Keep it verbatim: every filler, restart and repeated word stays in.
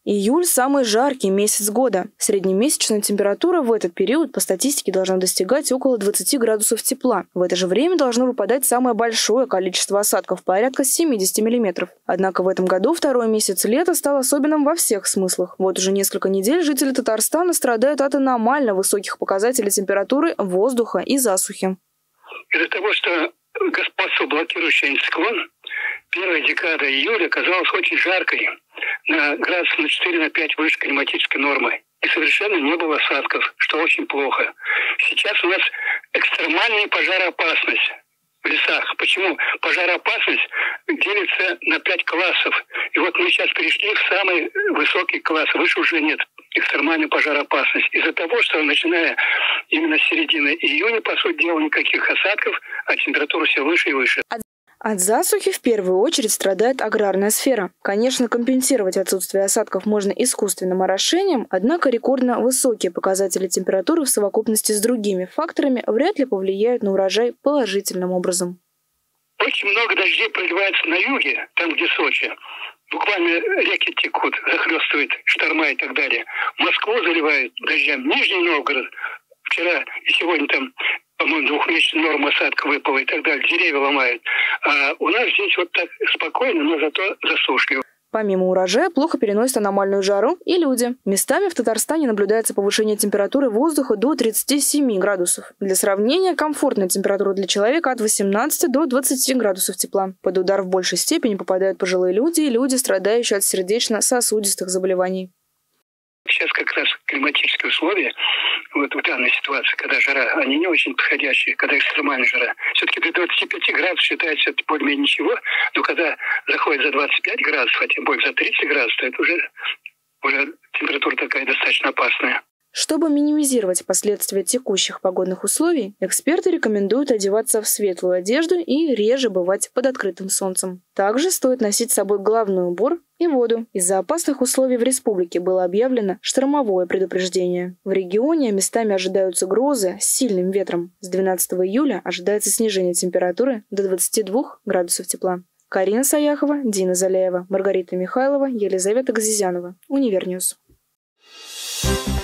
Июль – самый жаркий месяц года. Среднемесячная температура в этот период по статистике должна достигать около двадцати градусов тепла. В это же время должно выпадать самое большое количество осадков – порядка семидесяти миллиметров. Однако в этом году второй месяц лета стал особенным во всех смыслах. Вот уже несколько недель жители Татарстана страдают от аномально высоких показателей температуры воздуха и засухи. Из-за того, что господствовал блокирующий антициклон, первая декада июля оказалась очень жаркой, на градусов на четыре пять выше климатической нормы. И совершенно не было осадков, что очень плохо. Сейчас у нас экстремальная пожароопасность в лесах. Почему? Пожароопасность делится на пять классов. И вот мы сейчас перешли в самый высокий класс. Выше уже нет. Экстремальная пожароопасность. Из-за того, что начиная именно с середины июня, по сути дела, никаких осадков, а температура все выше и выше. От засухи в первую очередь страдает аграрная сфера. Конечно, компенсировать отсутствие осадков можно искусственным орошением, однако рекордно высокие показатели температуры в совокупности с другими факторами вряд ли повлияют на урожай положительным образом. Очень много дождей проливается на юге, там где Сочи. Буквально реки текут, захлестывают шторма и так далее. Москву заливают дождям. Нижний Новгород вчера и сегодня там, по-моему, двухмесячная норма осадка выпала и так далее. Деревья ломают. А у нас здесь вот так спокойно, но зато засушливо. Помимо урожая, плохо переносят аномальную жару и люди. Местами в Татарстане наблюдается повышение температуры воздуха до тридцати семи градусов. Для сравнения, комфортная температура для человека от восемнадцати до двадцати градусов тепла. Под удар в большей степени попадают пожилые люди и люди, страдающие от сердечно-сосудистых заболеваний. Сейчас как раз климатические условия, вот в данной ситуации, когда жара, они не очень подходящие, когда экстремальная жара. Все-таки до двадцати пяти градусов считается это более-менее ничего, но когда заходит за двадцать пять градусов, а тем более за тридцать градусов, то это уже, уже температура такая достаточно опасная. Чтобы минимизировать последствия текущих погодных условий, эксперты рекомендуют одеваться в светлую одежду и реже бывать под открытым солнцем. Также стоит носить с собой головной убор и воду. Из-за опасных условий в республике было объявлено штормовое предупреждение. В регионе местами ожидаются грозы с сильным ветром. С двенадцатого июля ожидается снижение температуры до двадцати двух градусов тепла. Карина Саяхова, Дина Заляева, Маргарита Михайлова, Елизавета Газизянова. Универньюз.